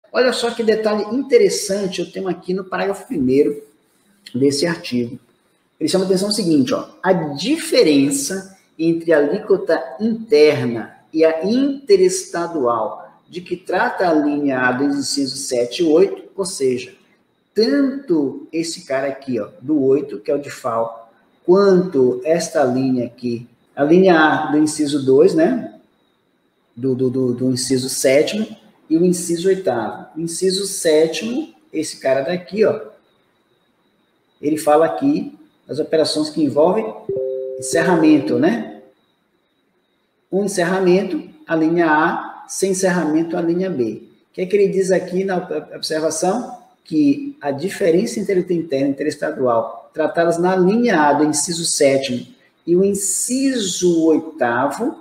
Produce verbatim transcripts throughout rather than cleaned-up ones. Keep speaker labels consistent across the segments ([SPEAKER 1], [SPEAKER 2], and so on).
[SPEAKER 1] Olha só que detalhe interessante eu tenho aqui no parágrafo primeiro desse artigo. Ele chama a atenção o seguinte, ó, a diferença entre a alíquota interna e a interestadual de que trata a linha A do inciso sete e oito, ou seja, tanto esse cara aqui, ó, do oito, que é o de F A O, quanto esta linha aqui, a linha A do inciso dois, né, do, do, do, do inciso sétimo, e o inciso oitavo. O inciso sétimo, esse cara daqui, ó, ele fala aqui das operações que envolvem encerramento, né? Um encerramento, a linha A, sem encerramento, a linha B. O que é que ele diz aqui na observação? Que a diferença entre a alíquota interna e interestadual, tratadas na linha A do inciso sétimo e o inciso oitavo,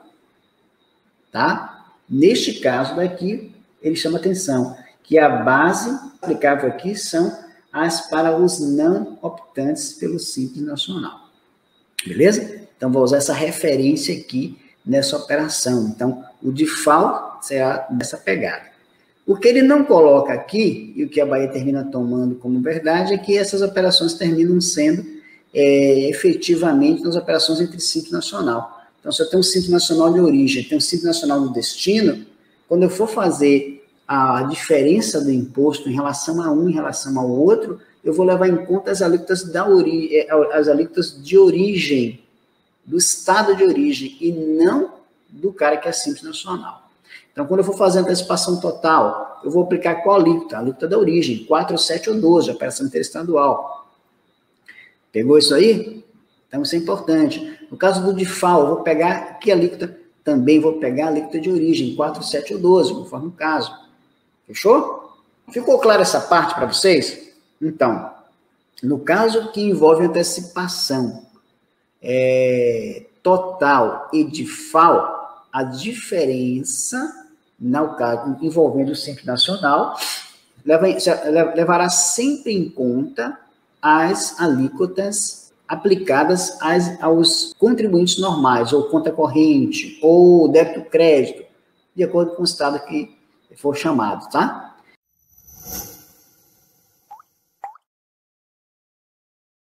[SPEAKER 1] tá? Neste caso daqui, ele chama atenção que a base aplicável aqui são as para os não optantes pelo Simples Nacional. Beleza? Então, vou usar essa referência aqui nessa operação. Então, o de F A O será dessa pegada. O que ele não coloca aqui, e o que a Bahia termina tomando como verdade, é que essas operações terminam sendo é, efetivamente nas operações entre Simples Nacional. Então, se eu tenho um Simples Nacional de origem, tenho um Simples Nacional de destino, quando eu for fazer a diferença do imposto em relação a um, em relação ao outro, eu vou levar em conta as alíquotas, da ori as alíquotas de origem, do estado de origem, e não do cara que é Simples Nacional. Então, quando eu for fazer a antecipação total, eu vou aplicar qual alíquota? A alíquota da origem, quatro, sete ou doze, operação interestadual. Pegou isso aí? Então, isso é importante. No caso do de F A O, eu vou pegar que alíquota? Também vou pegar a alíquota de origem, quatro, sete ou doze, conforme o caso. Fechou? Ficou clara essa parte para vocês? Então, no caso que envolve antecipação é, total e de F A O, a diferença, no caso envolvendo o Simples Nacional, leva, levará sempre em conta as alíquotas aplicadas às, aos contribuintes normais, ou conta corrente, ou débito crédito, de acordo com o estado que for chamado, tá?